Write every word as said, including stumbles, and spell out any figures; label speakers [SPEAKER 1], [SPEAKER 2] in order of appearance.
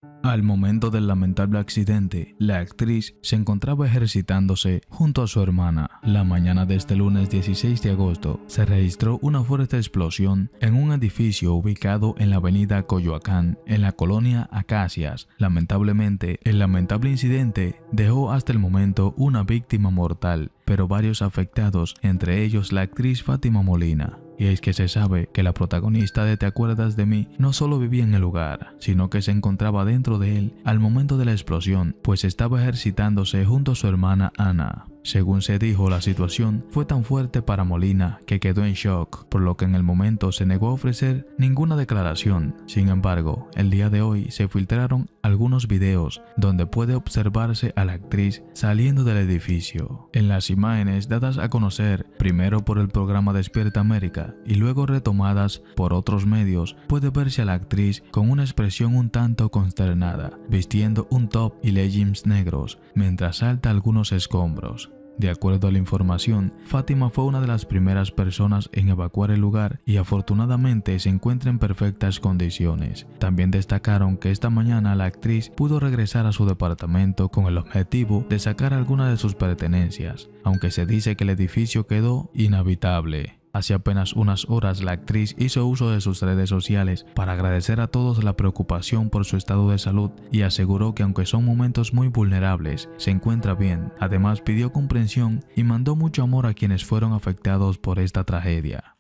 [SPEAKER 1] Al momento del lamentable accidente, la actriz se encontraba ejercitándose junto a su hermana. La mañana de este lunes dieciséis de agosto se registró una fuerte explosión en un edificio ubicado en la avenida Coyoacán, en la colonia Acacias. Lamentablemente, el lamentable incidente dejó hasta el momento una víctima mortal, pero varios afectados, entre ellos la actriz Fátima Molina. Y es que se sabe que la protagonista de Te acuerdas de mí no solo vivía en el lugar, sino que se encontraba dentro de él al momento de la explosión, pues estaba ejercitándose junto a su hermana Ana. Según se dijo, la situación fue tan fuerte para Molina que quedó en shock, por lo que en el momento se negó a ofrecer ninguna declaración. Sin embargo, el día de hoy se filtraron algunos videos donde puede observarse a la actriz saliendo del edificio. En las imágenes dadas a conocer primero por el programa Despierta América y luego retomadas por otros medios, puede verse a la actriz con una expresión un tanto consternada, vistiendo un top y leggings negros mientras salta algunos escombros. De acuerdo a la información, Fátima fue una de las primeras personas en evacuar el lugar y afortunadamente se encuentra en perfectas condiciones. También destacaron que esta mañana la actriz pudo regresar a su departamento con el objetivo de sacar algunas de sus pertenencias, aunque se dice que el edificio quedó inhabitable. Hace apenas unas horas la actriz hizo uso de sus redes sociales para agradecer a todos la preocupación por su estado de salud y aseguró que aunque son momentos muy vulnerables, se encuentra bien. Además pidió comprensión y mandó mucho amor a quienes fueron afectados por esta tragedia.